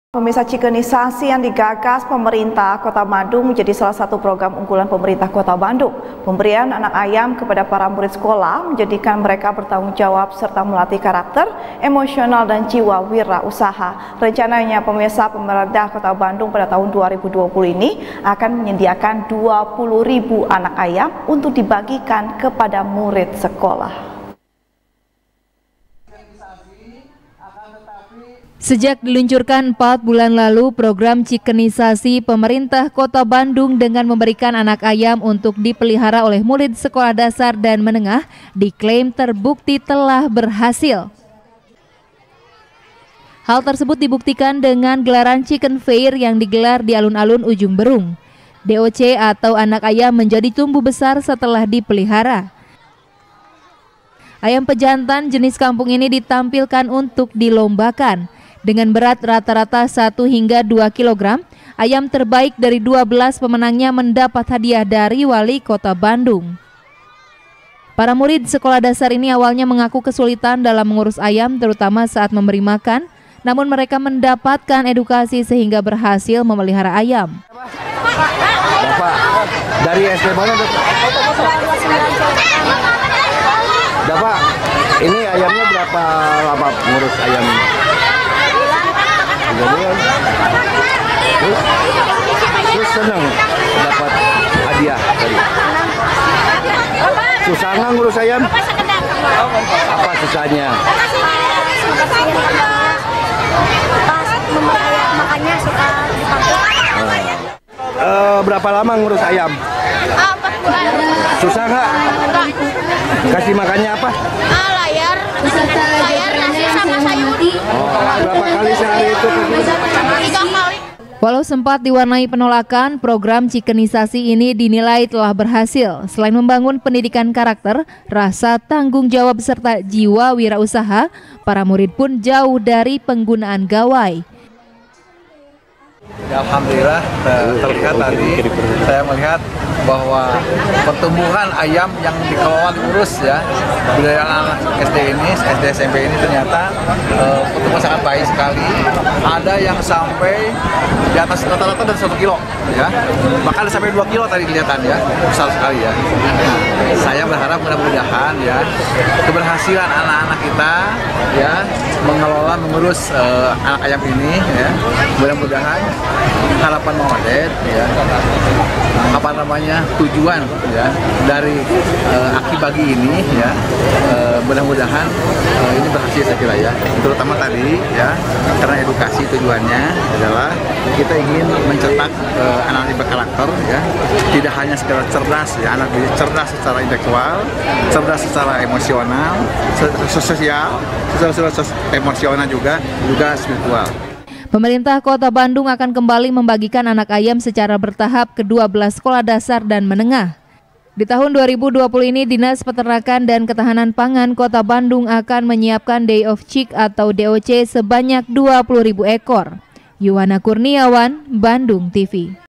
Pemirsa, chikenisasi yang digagas pemerintah Kota Bandung menjadi salah satu program unggulan pemerintah Kota Bandung. Pemberian anak ayam kepada para murid sekolah menjadikan mereka bertanggung jawab serta melatih karakter, emosional, dan jiwa wirausaha. Rencananya pemirsa, pemerintah Kota Bandung pada tahun 2020 ini akan menyediakan 20.000 anak ayam untuk dibagikan kepada murid sekolah. Sejak diluncurkan 4 bulan lalu, program chikenisasi pemerintah Kota Bandung dengan memberikan anak ayam untuk dipelihara oleh murid sekolah dasar dan menengah diklaim terbukti telah berhasil. Hal tersebut dibuktikan dengan gelaran Chicken Fair yang digelar di alun-alun Ujung Berung. DOC atau anak ayam menjadi tumbuh besar setelah dipelihara. Ayam pejantan jenis kampung ini ditampilkan untuk dilombakan. Dengan berat rata-rata 1 hingga 2 kg, ayam terbaik dari 12 pemenangnya mendapat hadiah dari Wali Kota Bandung. Para murid sekolah dasar ini awalnya mengaku kesulitan dalam mengurus ayam, terutama saat memberi makan, namun mereka mendapatkan edukasi sehingga berhasil memelihara ayam. Bapak, dari SD mana? Bapak, ini ayamnya berapa lama ngurus ayam ini? 3 bulan. Terus senang dapat hadiah tadi. Susah nggak ngurus ayam? Apa susahnya? Makanya suka Berapa lama ngurus ayam? 4 bulan. Susah nggak? Kasih makannya apa? Layar, nasi sama sayur. Berapa kali sehari itu? 3 kali. Walau sempat diwarnai penolakan, program chikenisasi ini dinilai telah berhasil. Selain membangun pendidikan karakter, rasa tanggung jawab serta jiwa wirausaha, para murid pun jauh dari penggunaan gawai. Alhamdulillah terlihat tadi saya melihat bahwa pertumbuhan ayam yang dikelola diurus ya dari anak SD ini, SD SMP ini ternyata pertumbuhan sangat baik sekali. Ada yang sampai di atas rata-rata dari 1 kilo ya, bahkan sampai 2 kilo tadi kelihatan ya, besar sekali ya. Saya berharap mudah-mudahan ya keberhasilan anak-anak kita ya mengelola mengurus anak ayam ini ya, mudah-mudahan harapan Mawadet ya, apa namanya tujuan ya dari Aki Bagi ini ya, mudah-mudadan ini berhasil saya kira ya, terutama tadi ya karena edukasi tujuannya adalah kita ingin mencetak anak berkarakter ya, tidak hanya sekedar cerdas ya, anak cerdas secara intelektual, cerdas secara emosional, sosial, emosional juga spiritual. Pemerintah Kota Bandung akan kembali membagikan anak ayam secara bertahap ke 12 sekolah dasar dan menengah. Di tahun 2020 ini, Dinas Peternakan dan Ketahanan Pangan Kota Bandung akan menyiapkan Day of Chick atau DOC sebanyak 20.000 ekor. Yuwana Kurniawan, Bandung TV.